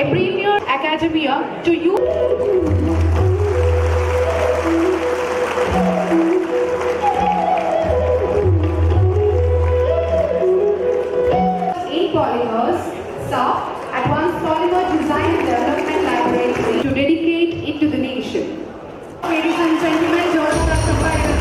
a premier academia to you. In polymers, soft, advanced polymer design and development laboratory to dedicate it to the nation. Ladies and gentlemen, George Dr.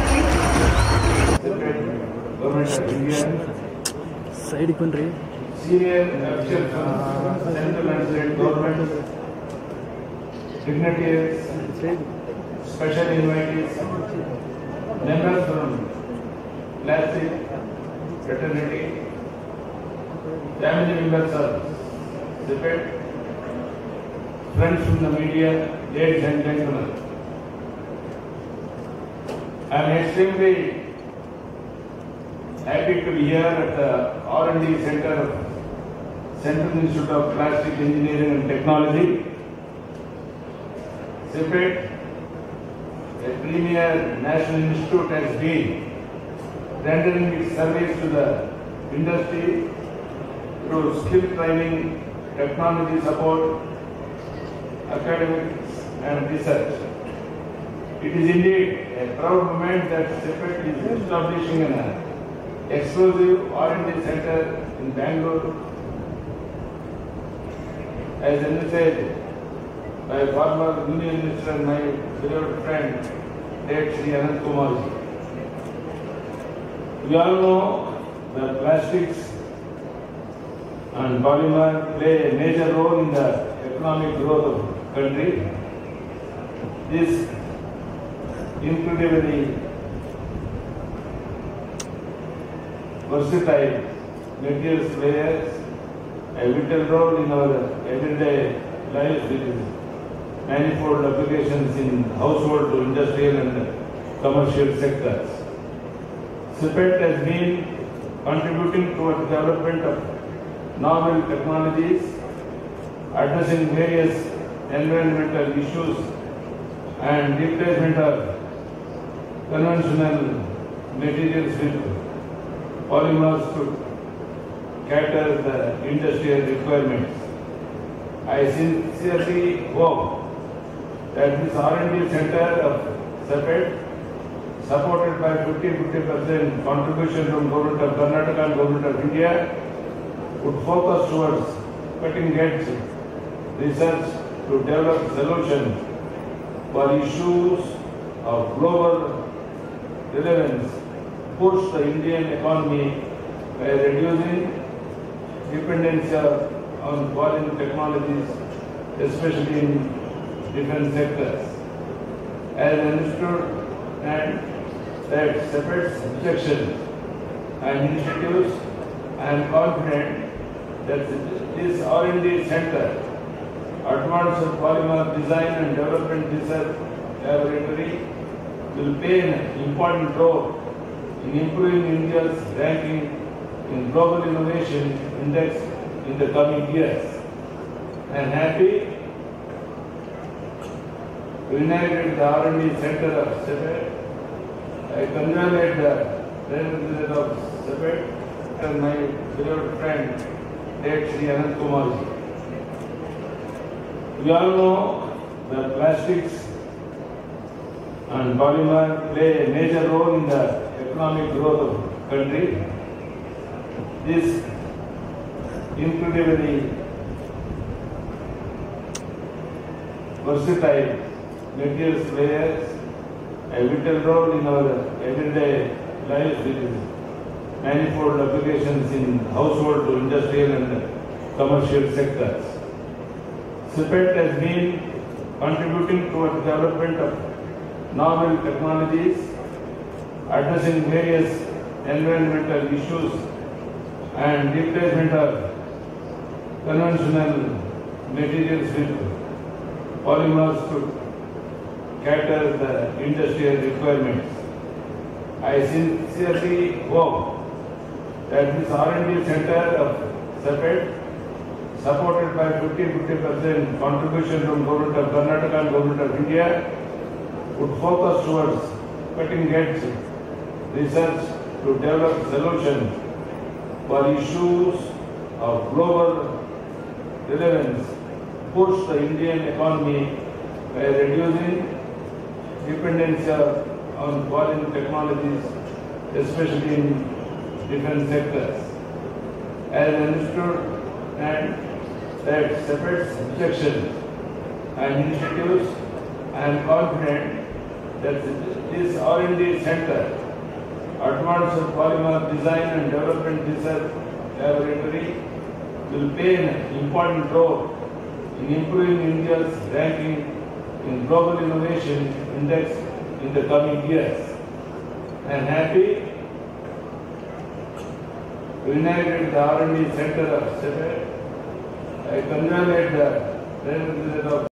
Government of India, side country, senior officials from central and state government, dignitaries, special invitees, members from plastic fraternity, family members of CPET, friends from the media, ladies and gentlemen. I am extremely happy to be here at the R&D Center of Central Institute of Plastic Engineering and Technology. CPET, a premier national institute, has been rendering its service to the industry through skill training, technology support, academics and research. It is indeed a proud moment that CPET is establishing an exclusive R&D center in Bangalore, as envisaged by former Union Minister and my beloved friend, late Sri Anant Kumar. We all know that plastics and polymer play a major role in the economic growth of the country. This incredibly versatile materials players a vital role in our everyday lives with manifold applications in household, industrial and commercial sectors. CPET has been contributing towards the development of novel technologies, addressing various environmental issues and replacement of conventional materials with polymers to cater the industrial requirements. I sincerely hope that this R&D center of CPET, supported by 50% contribution from Government of Karnataka and Government of India, would focus towards cutting-edge research to develop solutions for issues of global relevance, push the Indian economy by reducing dependency on foreign technologies, especially in different sectors. As understood and that CPET's objections and initiatives, I am confident that this R&D center, Advanced Polymer Design and Development Research Laboratory, will play an important role in improving India's ranking in Global Innovation Index in the coming years. I am happy to inaugurate the R&D Center of CPET. I congratulate the representative of CPET and my beloved friend, late Sri Anant Kumar. We all know that plastics and polymer play a major role in the economic growth of the country. This incredibly versatile materials players a vital role in our everyday lives with manifold applications in household, industrial and commercial sectors. CPET has been contributing towards the development of novel technologies, addressing various environmental issues and replacement of conventional materials with polymers to cater the industrial requirements. I sincerely hope that this R&D center of CPET, supported by 50% contribution from Government of Karnataka and Government of India, would focus towards cutting-edge research to develop solutions for issues of global relevance, push the Indian economy by reducing dependency on foreign technologies, especially in different sectors. As understood and that separate sections and initiatives, I am confident that this R&D center, Advanced Polymer Design and Development Research Laboratory, will play an important role in improving India's ranking in Global Innovation Index in the coming years. I am happy to inaugurate the R&D Center of CEPET. I congratulate the representative of